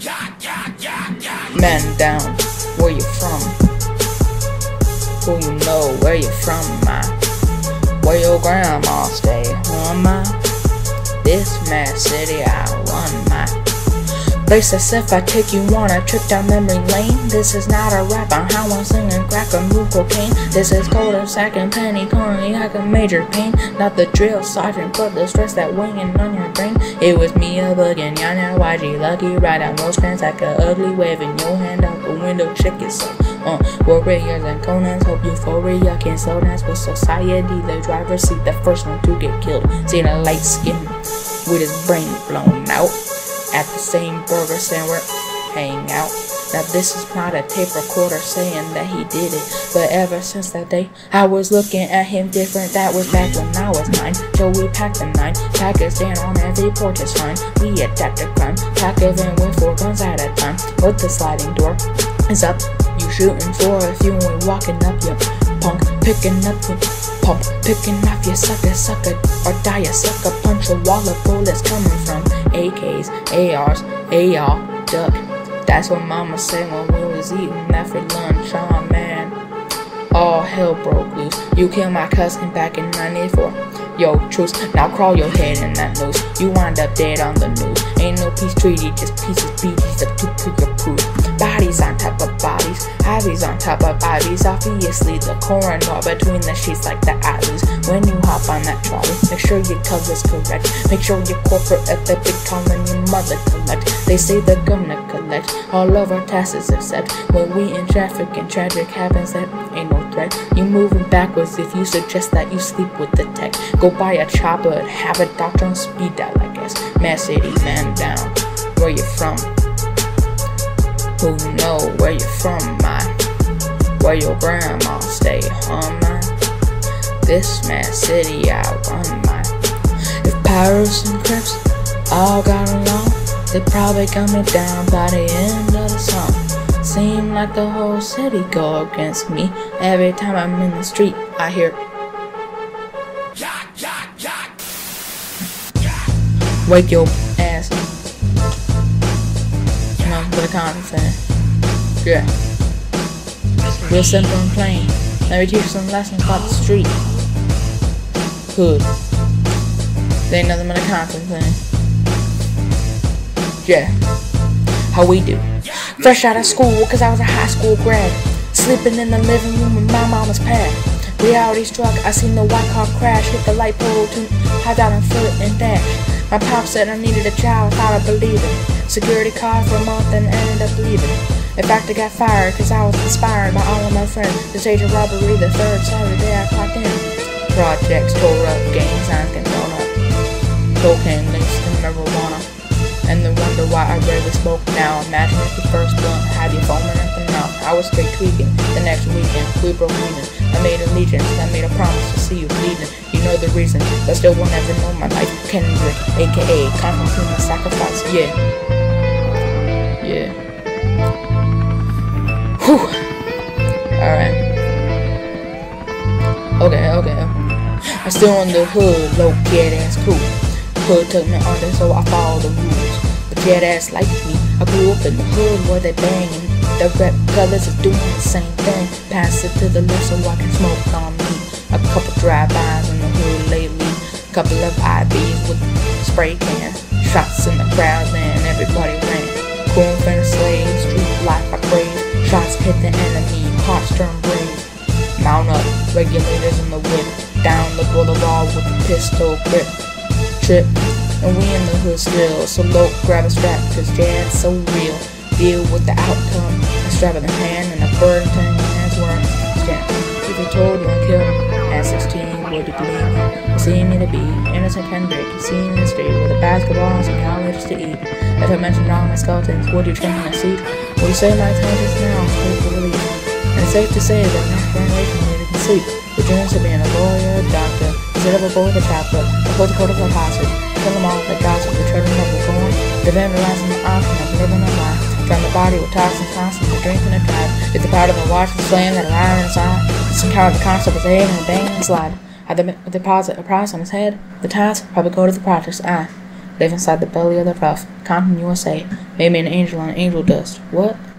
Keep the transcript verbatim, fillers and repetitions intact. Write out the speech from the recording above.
Man down, where you from? Who you know, where you from, ma? Where your grandma stay, huh, ma? This mad city I run, ma. Place as if I take you on a trip down memory lane. This is not a rap on how I'm singing crack or move cocaine. This is colder sack and penny corny like a major pain. Not the drill sergeant, but the stress that weighing on your brain. It was me a bugging, Yana Y G lucky, right on those fans like a ugly waving your hand out the window, check yourself. Uh, warriors and Conans, hope euphoria can slow dance with society. The driver's seat, the first one to get killed. See the light skin with his brain blown out. At the same burger stand we're hanging out. Now this is not a tape recorder saying that he did it, but ever since that day I was looking at him different. That was back when I was nine. So we packed the nine, Pakistan on every porch is fine. We adapt to crime, pack it in with four guns at a time. But the sliding door is up. You shooting for a few and we walking up your punk, picking up your pump, picking off your sucker, sucker, or die a sucker. Punch a wall of bullets coming from A Ks, A Rs, A R, duck. That's what mama said when we was eating that for lunch. Oh man, all hell broke loose. You killed my cousin back in ninety-four. Yo, truce, now crawl your head in that noose. You wind up dead on the news. Ain't no peace treaty, just pieces, beaties of two pre-approved. Bodies on top of bodies, Ivies on top of Ivies. Obviously the corridor between the sheets like the alleys. When you hop on that trolley, make sure your color's correct. Make sure your corporate ethic calling your mother collect. They say the governor collect all of our taxes except when we in traffic and tragic happens that ain't no threat. You moving backwards if you suggest that you sleep with the tech. Go buy a chopper and have a doctor on speed dial, I guess. Mad City, man down, where you from? Who you know where you from, my? Where your grandma stay, huh, man? This mad city I run, my. If Pirates and Crips all got along, they probably coming down by the end of the song. Seem like the whole city go against me. Every time I'm in the street, I hear wake your ass. You know, with a common sense. Yeah. Real simple and plain. Let me teach you some lessons about the street. Hood. There ain't nothing but a constant thing. Yeah. How we do. Fresh out of school, cause I was a high school grad. Sleeping in the living room with my mama's pad. Reality struck, I seen the white car crash. Hit the light pole, to high down and foot and dash. My pop said I needed a child, thought I believed it. Security card for a month and ended up leaving. In fact, I got fired cause I was inspired by all of my friends. The stage of robbery, the third Saturday I clocked in. Projects tore up, gang signs get thrown up. Cocaine links to marijuana. And then wonder why I rarely smoke now. Imagine if the first blunt had you foaming at the mouth. I was straight tweaking. The next weekend, we broke even. I made allegiance, I made a promise to see you bleeding. You know the reason, but still will never know my life. Kendrick, aka Constantine Sacrifice. Yeah. Yeah. Whew. Alright. Okay, okay. I'm still in the hood, low kid ass cool. Hood took me under, so I followed the rules. But kid ass like me, I grew up in the hood where they banging. The rap colors are doing the same thing. Pass it to the left so I can smoke on me. A couple drive-bys in the hood lately. Couple of I Bs with spray can. Shots in the crowd and everybody ran. Cool and slave, street life I crave. Shots hit the enemy, hearts turn brave. Mount up, regulators in the whip. Down the boulevard with a pistol grip. Trip, and we in the hood still. So low, grab a strap, cause jazz so real. Deal with the outcome, a strap in the hand and a bird in your hands where I stand. If you told you I killed him at sixteen, would you believe me? You see me to be innocent Kendrick, you see me in the street with a basketball and some college to eat. If I mentioned all my skeletons, would you trim my seat? Would you say my intelligence now is free to believe? And it's safe to say that next generation needed to sleep. The dreams of being a lawyer, a doctor, instead of a boy with a chocolate, a political of a hostage. Kill them all with a gossip, the children of the corn. The vandalizing the option of living a life. Drown the body with toxins, constantly drinking and drive. Get the powder of the watch and slam that iron inside. Some coward the concept with the egg and the bang and slide. Had the deposit a price on his head. The ties probably go to the projects. I Live inside the belly of the rough. Compton, U S A. Made me an angel on angel dust. What?